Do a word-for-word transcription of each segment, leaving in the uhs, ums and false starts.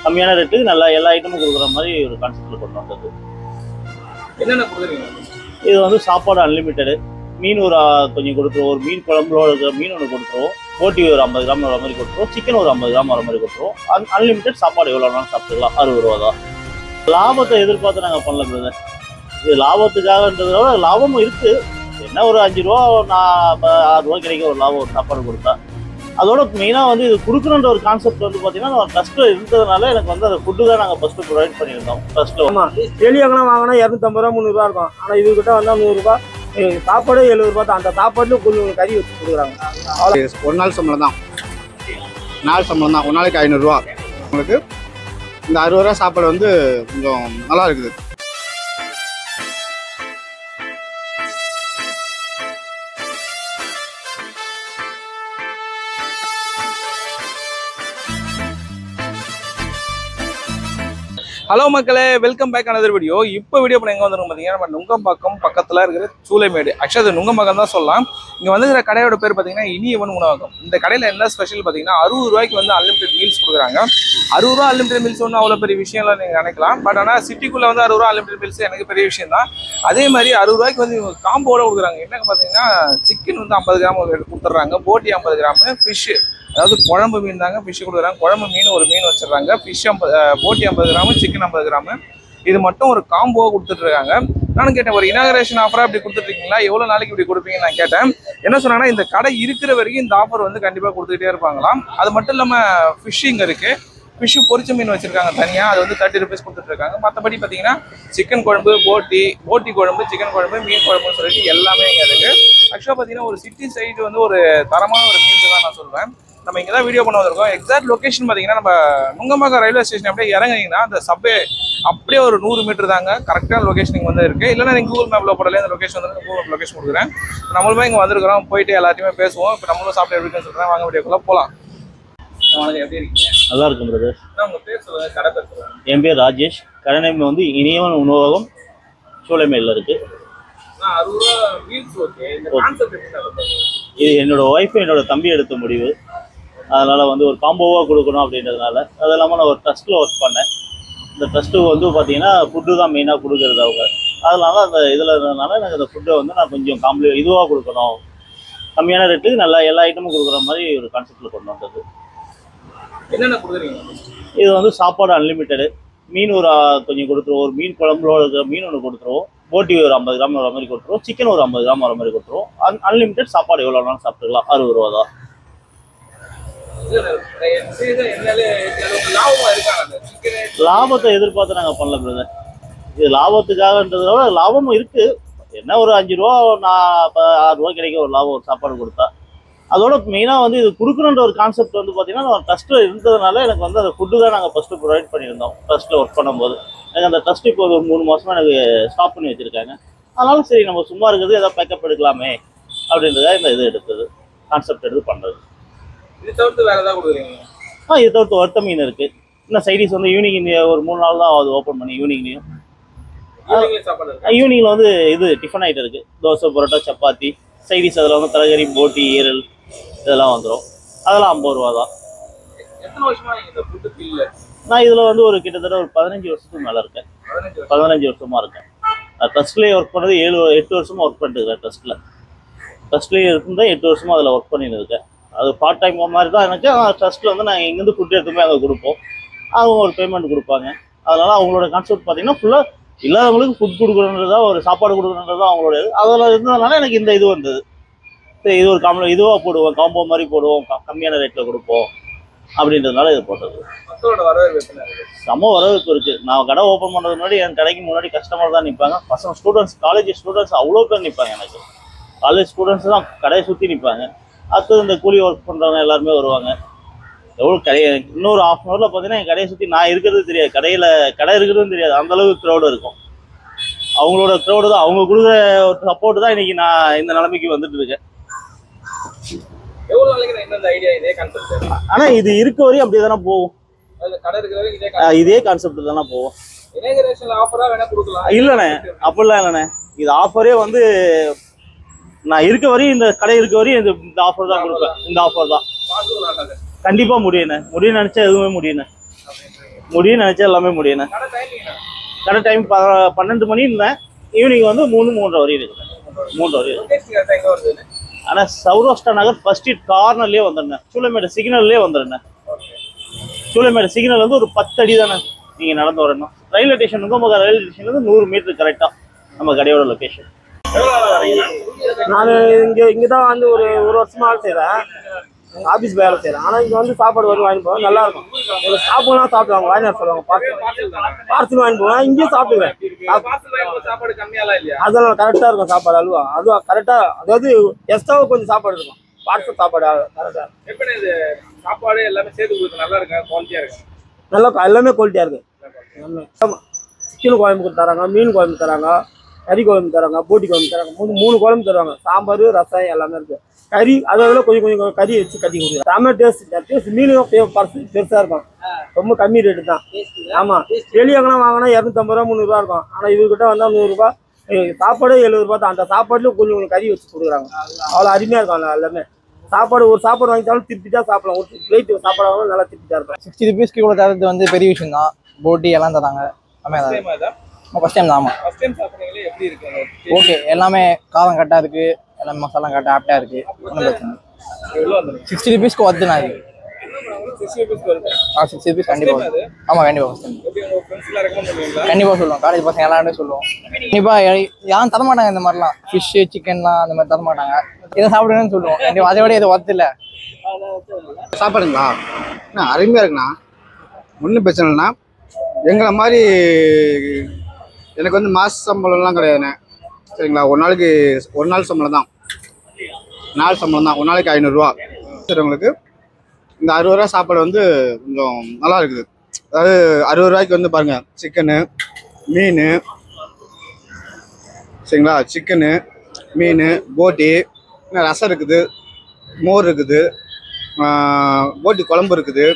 கம்மியான ரேட்டுக்கு நல்லா எல்லா ஐட்டமும் கொடுக்குற மாதிரி ஒரு கான்செப்ட்ல கொண்டு வந்தது. என்னென்ன கொடுக்குறீங்க? இது வந்து சாப்பாடு அன்லிமிட்டடு, மீன் ஒரு கொஞ்சம் கொடுத்துருவோம், ஒரு மீன் குழம்புல இருக்கிற மீன் ஒன்று கொடுத்துருவோம், போட்டி ஒரு ஐம்பது கிராம் வர மாதிரி கொடுத்துருவோம், சிக்கன் ஒரு ஐம்பது கிராம் வர மாதிரி கொடுத்துருவோம். அன் அன்லிமிட்டட் சாப்பாடு எவ்வளோ வேணாலும் சாப்பிட்டுக்கலாம், அறுபது ரூபா தான். லாபத்தை எதிர்பார்த்து நாங்கள் பண்ணல பிரதர். இது லாபத்துக்காகன்றத விட லாபமும் இருக்குது. என்ன ஒரு அஞ்சு ரூபா நான் ஆறு ரூபா கிடைக்க ஒரு லாபம் ஒரு சாப்பாடு கொடுத்தா. அதோட மெயினாக வந்து இது கொடுக்கணுன்ற ஒரு கான்செப்ட் வந்து பார்த்தீங்கன்னா நம்ம ட்ரஸ்ட்டில் இருந்ததுனால எனக்கு வந்து அந்த ஃபுட்டு தான் நாங்கள் ஃபஸ்ட்டு ப்ரொவைட் பண்ணியிருந்தோம் ட்ரஸ்ட்டில். ஆமாம், வெளியெல்லாம் வாங்கினா இரநூத்தம்பது ரூபா முந்நூறுரூவா இருக்கும். ஆனால் இதுக்கிட்ட வந்தால் நூறுரூவா, சாப்பாடு எழுபது ரூபா தான். அந்த சாப்பாட்டில் கொஞ்சம் கறி வச்சு கொடுக்குறாங்க. அவ்வளோ ஒரு நாள் சம்பளம் தான், நாள் சம்பளம் தான். ஒரு நாளைக்கு ஐநூறுரூவா. உங்களுக்கு இந்த அறுபது ரூபா சாப்பாடு வந்து கொஞ்சம் நல்லா இருக்குது. ஹலோ மக்களே, வெல்கம் பேக் அனதர் வீடியோ. இப்போ வீடியோ பண்ண எங்கே வந்துருங்க பார்த்தீங்கன்னா, நம்ம நுங்கம்பாக்கம் பக்கத்தில் இருக்கிற சூளைமேடு. ஆக்சுவலாக அது நுங்கம்பாக்கம் தான் சொல்லலாம். இங்கே வந்துருக்கிற கடையோட பேர் பார்த்தீங்கன்னா இனியவன் உணவகம். இந்த கடையில் என்ன ஸ்பெஷல் பார்த்தீங்கன்னா, அறுபது ரூபாய்க்கு வந்து அன்லிமிடெட் மீல்ஸ் கொடுக்குறாங்க. அறுபது ரூபா அன்லிமிடெட் மீல்ஸ் ஒன்றும் அவ்வளோ பெரிய விஷயம்லாம் நீங்கள் நினைக்கலாம். பட் ஆனால் சிட்டிக்குள்ளே வந்து அறுபது ரூபா அன்லிமிடெட் மீல்ஸ் எனக்கு பெரிய விஷயம் தான். அதே மாதிரி அறுபது ரூபாய்க்கு வந்து இவங்க காம்போட கொடுக்குறாங்க. என்னன்னு பார்த்தீங்கன்னா, சிக்கன் வந்து ஐம்பது கிராம் கொடுத்துட்றாங்க, போட்டி ஐம்பது கிராமு, ஃபிஷ்ஷு அதாவது குழம்பு மீன் தாங்க ஃபிஷ்ஷு கொடுக்குறாங்க. குழம்பு மீன் ஒரு மீன் வச்சிடறாங்க, ஃபிஷ் ஐம்பது, போட்டி ஐம்பது கிராமு, சிக்கன் ஐம்பது கிராமு. இது மட்டும் ஒரு காம்போவாக கொடுத்துட்ருக்காங்க. நானும் கேட்டேன், ஒரு இனாகரேஷன் ஆஃபராக இப்படி கொடுத்துட்ருக்கீங்களா, எவ்வளோ நாளைக்கு இப்படி கொடுப்பீங்கன்னு நான் கேட்டேன். என்ன சொன்னாங்கன்னா, இந்த கடை இருக்கிற வரைக்கும் இந்த ஆஃபர் வந்து கண்டிப்பாக கொடுத்துக்கிட்டே இருப்பாங்களாம். அது மட்டும் இல்லாமல் ஃபிஷ்ஷிங் இருக்குது, ஃபிஷ்ஷு பொரிச்ச மீன் வச்சுருக்காங்க தனியாக, அது வந்து தேர்ட்டி ருபீஸ் கொடுத்துட்ருக்காங்க. மற்றபடி பார்த்தீங்கன்னா சிக்கன் குழம்பு, போட்டி போட்டி குழம்பு, சிக்கன் குழம்பு, மீன் குழம்புன்னு சொல்லிட்டு எல்லாமே இங்கே இருக்குது. ஆக்சுவலாக பார்த்தீங்கன்னா ஒரு சிட்டி சைடு வந்து ஒரு தரமான ஒரு மீன் தான் நான் சொல்வேன். நம்ம இங்கே தான் வீடியோ பண்ண வந்திருக்கோம். எக்ஸாக்ட் லொக்கேஷன் பார்த்தீங்கன்னா, நம்ம நுங்கம்பாக்கம் ரயில்வே ஸ்டேஷன் அப்படியே இறங்குனீங்கன்னா அந்த சப்வே அப்படியே ஒரு நூறு மீட்டர் தாங்க கரெக்டான லொக்கேஷன் இங்கே வந்து இருக்குது. இல்லைனா நீங்கள் கூகுள் மேப்பில் போடல இந்த லொக்கேஷன் வந்து கூகுள் மேப் லொக்கேஷன் கொடுக்குறேன். நம்மளுமே இங்கே வந்திருக்கிறோம், போயிட்டு எல்லாத்தையுமே பேசுவோம். இப்போ நம்மளும் சாப்பிட்டு எப்படி இருக்குன்னு சொல்கிறேன், வாங்க வீடியோக்குள்ளே போகலாம். வணக்கம், எப்படி இருக்கீங்க? நல்லா இருக்கும் பிரதர். உங்கள் பேர் சொல்லுங்கள், கடை பேர் சொல்லுங்கள். என் பேர் ராஜேஷ். கடை நேம் வந்து இனியவன் உணவகம், சூளைமேடில் இருக்குது. அறுபது ரூபா மீல்ஸ் ஓகே. இந்த கான்செப்ட் எப்படி? இது என்னோட ஒய்ஃபு என்னோட தம்பி எடுத்த முடிவு. அதனால் வந்து ஒரு காம்போவாக கொடுக்கணும் அப்படின்றதுனால. அது இல்லாமல் நான் ஒரு ட்ரஸ்ட்டில் ஒர்க் பண்ணேன். இந்த ட்ரஸ்ட்டுக்கு வந்து பார்த்தீங்கன்னா ஃபுட்டு தான் மெயினாக கொடுக்குறது அவங்க. அதனால அந்த இதில் இருந்ததுனால எனக்கு அந்த ஃபுட்டை வந்து நான் கொஞ்சம் காம்பி இதுவாக கொடுக்கணும், கம்மியான ரேட்டுக்கு நல்லா எல்லா ஐட்டமும் கொடுக்குற மாதிரி ஒரு கான்செப்டில் கொண்டு வந்தது. என்னென்ன கொடுக்குறீங்க? இது வந்து சாப்பாடு அன்லிமிட்டடு, மீன் ஒரு கொஞ்சம் கொடுத்துருவோம், ஒரு மீன் குழம்புல இருக்கிற மீன் ஒன்று கொடுத்துருவோம், போட்டி ஒரு ஐம்பது கிராம் வர மாதிரி கொடுத்துருவோம், சிக்கன் ஒரு ஐம்பது கிராம் வர மாதிரி கொடுத்துருவோம். அன் அன்லிமிட்டட் சாப்பாடு எவ்வளோ வேணாலும் சாப்பிட்டுக்கலாம், அறுபது ரூபா தான். லாபத்தை எதிர்பார்த்து நாங்கள் பண்ணல பிரதர். இது லாபத்துக்காகன்றத விட லாபமும் இருக்குது. என்ன ஒரு அஞ்சு ரூபா நான் ஆறு ரூபா கிடைக்க ஒரு லாபம் ஒரு சாப்பாடு கொடுத்தா. அதோட மெயினாக வந்து இது கொடுக்கணுன்ற ஒரு கான்செப்ட் வந்து பார்த்தீங்கன்னா, நம்ம ட்ரஸ்ட்டில் இருந்ததுனால எனக்கு வந்து அந்த ஃபுட்டு தான் நாங்கள் ஃபஸ்ட்டு ப்ரொவைட் பண்ணியிருந்தோம் ட்ரஸ்ட்டில் ஒர்க் பண்ணும்போது. எனக்கு அந்த ட்ரஸ்ட் இப்போ ஒரு மூணு மாதமாக எனக்கு ஸ்டாப் பண்ணி வச்சுருக்காங்க. அதனால சரி நம்ம சும்மா இருக்கிறது ஏதாவது பேக்கப் எடுக்கலாமே அப்படின்றத இந்த இது எடுத்தது, கான்செப்ட் எடுத்து பண்ணுறது. இது தவிர்த்து வேறு ஏதாவது கொடுக்குறீங்க? ஆ, இது தவிர்த்து வறுத்த மீன் இருக்குது. இன்னும் சைடிஸ் வந்து ஈவினிங் ஒரு மூணு நாள் தான் அது ஓப்பன் பண்ணி ஈவினிங்லேயும். ஈவினிங்கில் வந்து இது டிஃபன் ஐட்டம் இருக்குது, தோசை, பரோட்டா, சப்பாத்தி, சைடிஸ். அதில் வந்து தலைகறி, போட்டி, ஈரல் இதெல்லாம் வந்துடும். அதெல்லாம் ஐம்பது ரூபா தான். எத்தனை வருஷமா இந்த ஃபுட்டு ஃபீல்ட்ல? நான் இதில் வந்து ஒரு கிட்டத்தட்ட ஒரு பதினஞ்சு வருஷத்துக்கு மேலே இருக்கேன். பதினஞ்சு வருஷமாக இருக்கேன். நான் ட்ரஸ்ட்லேயே ஒர்க் பண்ணது ஏழு எட்டு வருஷமாக ஒர்க் பண்ணிட்டு இருக்கேன். ட்ரஸ்ட்டில் ட்ரஸ்ட்லேயே இருந்தால் எட்டு வருஷமாக அதில் ஒர்க் பண்ணிட்டு இருக்கேன். அது பார்ட் டைம் மாதிரி தான் எனக்கு. ட்ரஸ்ட்டில் வந்து நாங்கள் இங்கேருந்து ஃபுட் எடுத்துமே அங்கே கொடுப்போம், அவங்க ஒரு பேமெண்ட் கொடுப்பாங்க. அதனால் அவங்களோட கான்செப்ட் பார்த்தீங்கன்னா ஃபுல்லாக இல்லாதவங்களுக்கு ஃபுட் கொடுக்கணுன்றதா, ஒரு சாப்பாடு கொடுக்கணுன்றதா அவங்களோட இது. அதில் இருந்ததுனால எனக்கு இந்த இது வந்தது. சரி, இது ஒரு காம்போ இதுவாக போடுவோம், காம்போ மாதிரி போடுவோம், கம்மியான ரேட்டில் கொடுப்போம் அப்படின்றதுனால இது போட்டது. செம்ம வரவேற்பு இருக்குது. நான் கடை ஓப்பன் பண்ணுறது முன்னாடி என் கடைக்கு முன்னாடி கஸ்டமர் தான் நிற்பாங்க. பசங்க ஸ்டூடெண்ட்ஸ், காலேஜ் ஸ்டூடெண்ட்ஸ் அவ்வளோ பேர் நிற்பாங்க. எனக்கு காலேஜ் ஸ்டூடெண்ட்ஸ் தான் கடையை சுற்றி நிற்பாங்க. அடுத்தது இந்த கூலி ஒர்க் பண்ணுறவங்க எல்லாருமே வருவாங்க. எவ்வளோ கடையை இன்னொரு ஹாஃப் அன் ஹவரில் பார்த்தீங்கன்னா என் கடையை சுற்றி நான் இருக்கிறது தெரியாது, கடையில் கடை இருக்கிறதும் தெரியாது, அந்தளவுக்கு க்ரௌடு இருக்கும். அவங்களோட க்ரௌடு தான், அவங்க கொடுக்குற ஒரு சப்போர்ட் தான் இன்றைக்கி நான் இந்த நிலைமைக்கு வந்துட்டு இருக்கேன். ஆனால் இது இருக்க வரையும் அப்படி தானே போகும், இதே கான்செப்ட் தானே போகும். இல்லைண்ணே, அப்படிலாம் இல்லைண்ணே. இது ஆஃபரே வந்து நான் இருக்க வரையும், இந்த கடை இருக்க வரையும் இந்த ஆஃபர் தான் கொடுப்பேன். இந்த ஆஃபர் தான் கண்டிப்பாக முடியுண்ணே. முடியும் நினச்சா எதுவுமே முடியுண்ணே. முடியும்னு நினச்சா எல்லாமே முடியுண்ணே. கடை டைம் ப பன்னெண்டு மணி இருந்தேன், ஈவினிங் வந்து மூணு மூன்றரை வரையும் இருக்குண்ணே. மூன்று வரையும். ஆனால் சௌராஷ்டிரா நகர் ஃபர்ஸ்ட் ஸ்ட்ரீட் கார்னர்லேயே வந்துடுண்ணே. சூளைமேடு சிக்னல்லே வந்துடுண்ணே. சூளைமேடு சிக்னல் வந்து ஒரு பத்து அடி தானே நீங்கள் நடந்து வரணும். ரயில்வே ஸ்டேஷன் நுங்கம்பாக்கம் ரயில்வே ஸ்டேஷன்லேருந்து நூறு மீட்டர் கரெக்டாக நம்ம கடையோட லொக்கேஷன். நான் இங்கே இங்கே தான் வந்து ஒரு ஒரு வருஷமாக வேலை செய்கிறேன். எங்கள் ஆஃபீஸ் வேலை செய்கிறேன். ஆனால் இங்கே வந்து சாப்பாடு வந்து வாங்கி போவேன், நல்லாயிருக்கும். எங்கள் சாப்பிட்லாம் சாப்பிடுவாங்க, வாங்கினார் சொல்லுவாங்க. பார்சல் பார்சல் வாங்கி போவேன், இங்கேயும் சாப்பிடுவேன். அதெல்லாம் கரெக்டாக இருக்கும் சாப்பாடு. அல்வா அதுவும் கரெக்டாக, அதாவது எக்ஸ்ட்ராவும் கொஞ்சம் சாப்பாடு இருக்கும். பார்சல் சாப்பாடு கரெக்டாக சாப்பாடு எல்லாமே சேர்த்து நல்லா இருக்கு, குவாலிட்டியாக இருக்கு. நல்லா எல்லாமே குவாலிட்டியாக இருக்குது. எல்லாமே சிக்கன் குழம்பு தராங்க, மீன் குழம்பு தராங்க, கறி குழம்பு தராங்க, போட்டி குழம்பு தராங்க. மூணு மூணு குழம்பு தருவாங்க. சாம்பார், ரசம் எல்லாமே இருக்குது. கறி அதில் கொஞ்சம் கொஞ்சம் கறி வச்சு கட்டி கொடுக்குறோம். செம்ம டேஸ்ட். டேஸ்ட் மீனும் பர்சு பெருசாக இருக்கும். ரொம்ப கம்மி ரேட்டு தான். ஆமாம், வெளியெங்கெல்லாம் வாங்கினா இரநூத்தம்பது ரூபா முந்நூறுரூவா இருக்கும். ஆனால் இவர்கிட்ட வந்தால் நூறுரூபா. சாப்பாடு எழுபது ரூபா தான். அந்த சாப்பாடுலேயும் கொஞ்சம் கொஞ்சம் கறி வச்சு கொடுக்குறாங்க. அவ்வளோ அருமையாக இருக்கும். அந்த எல்லாமே சாப்பாடு ஒரு சாப்பாடு வாங்கிட்டாலும் திருப்தியாக சாப்பிடலாம். ஒரு பிளேட் சாப்பாடு வாங்க நல்லா திருப்தியாக இருக்கும். சிக்ஸ்டி ருபீஸ்க்கு கூட தரது வந்து பெரிய விஷயம் தான். போட்டி எல்லாம் தராங்க. ஃபர்ஸ்ட் டைம் தான். ஆமாம், ஓகே. எல்லாமே காரம் கரெக்டாக இருக்குது, எல்லாமே மசாலா கரெக்டாக ஆப்டாக இருக்குது. ஒன்றும் பிரச்சனை இல்லை. சிக்ஸ்டி ருபீஸ்க்கு ஒர்த்து நான் இது. ஆ சிக்ஸ்டி ருபீஸ் கண்டிப்பாக. ஆமாம், கண்டிப்பாக ஃபஸ்ட் டைம் கண்டிப்பாக சொல்லுவோம். காலேஜ் பசங்க எல்லாருமே சொல்லுவோம். கண்டிப்பாக யாரும் தரமாட்டாங்க இந்த மாதிரிலாம். ஃபிஷ்ஷு சிக்கன்லாம் அந்த மாதிரி தரமாட்டாங்க. இதை சாப்பிடுங்கன்னு சொல்லுவோம். கண்டிப்பாக அதை விட இது ஒர்த்து இல்லை. சாப்பாடுங்களா அண்ணா அருமையாக இருக்குண்ணா. ஒன்றும் பிரச்சனை இல்லைண்ணா. எங்களை மாதிரி எனக்கு வந்து மாத சம்பளம்லாம் கிடையாதுண்ணே. சரிங்களா, ஒரு நாளைக்கு ஒரு நாள் சம்பளம் தான். நாள் சம்பளம் தான். ஒரு நாளைக்கு ஐநூறுரூவா. சரி, உங்களுக்கு இந்த அறுபது ரூபா சாப்பாடு வந்து கொஞ்சம் நல்லா இருக்குது. அதாவது அறுபது ரூபாய்க்கு வந்து பாருங்கள், சிக்கனு, மீன், சரிங்களா, சிக்கனு, மீன், போட்டி, ரசம் இருக்குது, மோர் இருக்குது, போட்டி குழம்பு இருக்குது,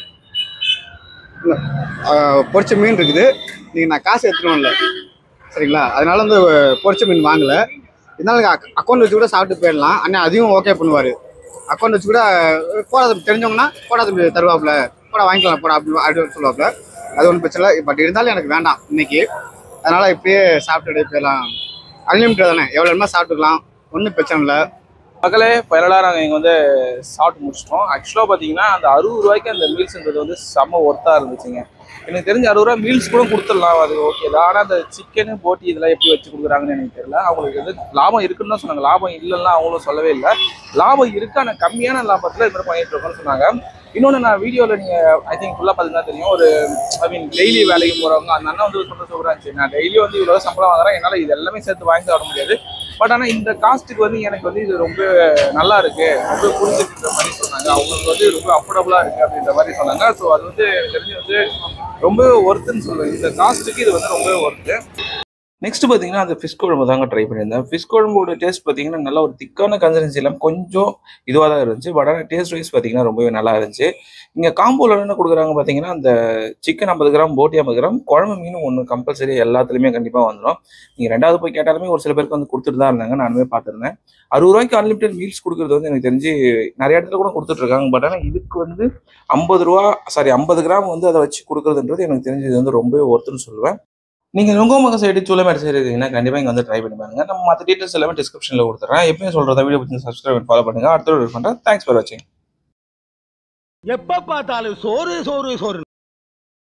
பொரிச்ச மீன் இருக்குது. நீங்கள் நான் காசு எடுத்துக்கணும் இல்லை, சரிங்களா, அதனால வந்து பொரிச்ச மீன் வாங்கலை. இதனால அக்கௌண்ட் வச்சு கூட சாப்பிட்டு போயிடலாம். அண்ணா அதையும் ஓகே பண்ணுவார். அக்கௌண்ட் வச்சு கூட போடாத தெரிஞ்சவங்கன்னா போடாத தருவாப்புல, போட வாங்கிக்கலாம் போட அப்படி அப்படின்னு சொல்லுவாப்புல. அது ஒன்றும் பிரச்சனை இல்லை. பட் இருந்தாலும் எனக்கு வேண்டாம் இன்னைக்கு. அதனால் இப்படியே சாப்பிட்டு போயிடலாம். அன்லிமிட்டட் தானே, எவ்வளோ வேணுமா சாப்பிட்டுக்கலாம், ஒன்றும் பிரச்சனை இல்லை. மக்களே ஃபைனலாக நாங்கள் இங்கே வந்து சாப்பிட்டு முடிச்சிட்டோம். ஆக்சுவலாக பார்த்தீங்கன்னா அந்த அறுபது ரூபாய்க்கு அந்த மீல்ஸுன்றது வந்து செம்ம ஒர்த்தாக இருந்துச்சுங்க. எனக்கு தெரிஞ்ச அறுபது ரூபா மீல்ஸ் கூட கொடுத்துடலாம், அது ஓகே தான். ஆனால் அந்த சிக்கனு போட்டி இதெல்லாம் எப்படி வச்சு கொடுக்குறாங்கன்னு எனக்கு தெரியல. அவங்களுக்கு வந்து லாபம் இருக்குன்னு தான் சொன்னாங்க. லாபம் இல்லைன்னா அவங்களும் சொல்லவே இல்லை. லாபம் இருக்கு, ஆனால் கம்மியான லாபத்தில் இது மாதிரி பண்ணிட்டு இருக்கோன்னு சொன்னாங்க. இன்னொன்று நான் வீடியோவில் நீங்கள் ஐ திங்க் ஃபுல்லாக பார்த்தீங்கன்னா தெரியும். ஒரு ஐ மீன் டெய்லி வேலைக்கு போகிறவங்க அந்த அண்ணன் வந்து சொல்ல சொல்கிறாச்சு, நான் டெய்லி வந்து இவ்வளோ சம்பளம் வாங்குறேன், என்னால் இது எல்லாமே சேர்த்து வாங்கி தர முடியாது. பட் ஆனால் இந்த காஸ்ட்டுக்கு வந்து எனக்கு வந்து இது ரொம்ப நல்லா இருக்கு, ரொம்ப புரிஞ்சுக்கிற மாதிரி சொன்னாங்க. அவங்களுக்கு வந்து ரொம்ப அஃபோர்டபுளாக இருக்குது அப்படின்ற மாதிரி சொன்னாங்க. ஸோ அது வந்து எனக்கு தெரிஞ்சு வந்து ரொம்ப ஒர்த்துன்னு சொல்லுவேன். இந்த காஸ்ட்டுக்கு இது வந்து ரொம்ப ஒர்த்து. நெக்ஸ்ட் பார்த்தீங்கன்னா அந்த ஃபிஷ் குழம்பு தாங்க ட்ரை பண்ணியிருந்தேன். ஃபிஷ் குழம்போட டேஸ்ட் பார்த்தீங்கன்னா நல்லா ஒரு திக்கான கன்சிஸ்டன்சி இல்லாமல் கொஞ்சம் இதுவாக தான் இருந்துச்சு. பட் ஆனால் டேஸ்ட் வைஸ் பார்த்தீங்கன்னா ரொம்பவே நல்லா இருந்துச்சு. இங்கே காம்போவில் என்ன கொடுக்குறாங்க பார்த்தீங்கன்னா அந்த சிக்கன் ஐம்பது கிராம், போட்டி ஐம்பது கிராம், குழம்பு மீனும் ஒன்று கம்பல்சரி எல்லாத்துலேயுமே கண்டிப்பாக வந்துடும். நீங்கள் ரெண்டாவது போய் கேட்டாலுமே ஒரு சில பேருக்கு வந்து கொடுத்துட்டு தான் இருந்தாங்க, நானுமே பார்த்துருந்தேன். அறுபது ரூபாய்க்கு அன்லிமிட்டட் மீல்ஸ் கொடுக்குறது வந்து எனக்கு தெரிஞ்சு நிறைய இடத்துல கூட கொடுத்துட்ருக்காங்க. பட் ஆனால் இதுக்கு வந்து ஐம்பது ரூபா சாரி ஐம்பது கிராம் வந்து அதை வச்சு கொடுக்குறதுன்றது எனக்கு தெரிஞ்சு இது வந்து ரொம்பவே ஒர்த்துன்னு சொல்லுவேன். நீங்கள் நுங்கம்பாக்கம் சைடு சூளைமேடு சைடு இருக்கீங்கன்னா கண்டிப்பாக இங்கே வந்து ட்ரை பண்ணி பாருங்க. நம்ம மற்ற டீட்டெயில்ஸ் எல்லாமே டிஸ்கிரிப்ஷனில் கொடுத்துறேன். எப்பயும் சொல்கிறத வீடியோ பற்றி சப்ஸ்கிரைப் ஃபாலோ பண்ணுங்கள். அடுத்த வீடியோ பண்ணுறேன். தேங்க்ஸ் ஃபார் வாட்சிங். எப்போ பார்த்தாலும் சோறு சோறு சோறு.